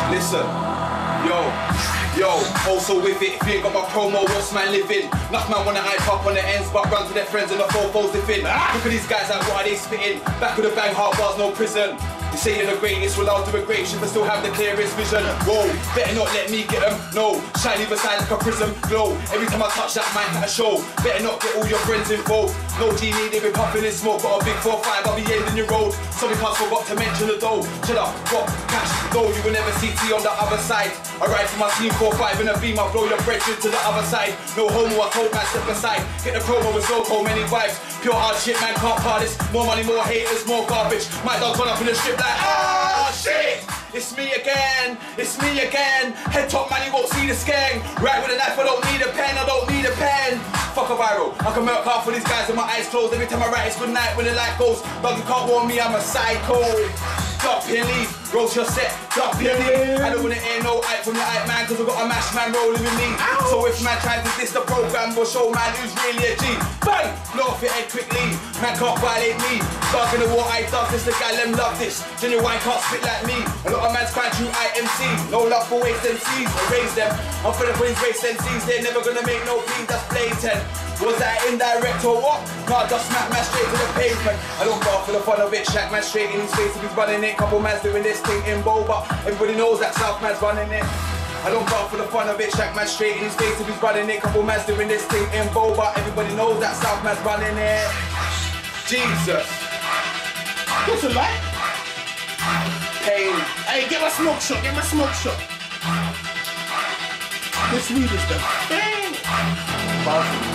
Listen, yo, also with it. If you ain't got my promo, what's man living? Enough man wanna hype up on the ends, but run to their friends and the fofos they fin. Look at these guys, like, what are they spitting? Back with the bang, hard bars, no prison. You say you're the greatest, well I'll do a great shit, but still have the clearest vision. Whoa, better not let me get them, no. Shiny beside like a prism, glow. Every time I touch that mic at a show, better not get all your friends involved. No genie, they be puffing in smoke, got a big 4-5, I'll be ending your road. Some cars forgot to mention the dough. Cheddar, what, cash, no, you will never see T on the other side. I ride for my team 4-5 in a beam, I'll blow your bread to the other side. No homo, I told man step aside. Get the promo with so cold, many vibes. Pure hard shit, man can't part this. More money, more haters, more garbage. My dog's gone up in the strip like, ah shit! It's me again, it's me again. Head top man, you won't see the gang. Right with a knife, I don't need a pen, I don't need a pen. Fuck a viral, I can milk half for these guys with my eyes closed. Every time I write it's good night when the light goes. Dog, you can't warn me, I'm a psycho. Drop your leave, roast your set, drop your leave. I don't wanna hear no hype from the hype man, cause I got a mash man rolling with me. So if man tries to diss the program, we'll show man who's really a G. Bang! Blow off your head quickly, man can't violate me. Dark in the war, I dug this, the guy them love this. Genuine can't spit like me. A lot of man's crying through IMC. No love for waste MCs, erase them. I'm for the queens, waste MCs, they're never gonna make no beat, that's blatant. Was that indirect or what? Nah, just smack man straight to the pavement. I don't go for the fun of it, shack man straight in his face if he's running it. Couple man's doing this thing in bow, but everybody knows that South man's running it. I don't go for the fun of it, shack man straight in his face if he's running it. Couple man's doing this thing in bow, but everybody knows that South man's running it. Jesus. What's it like? Pain. Hey, get my smoke shot, get my smoke shot. This weed is the thing.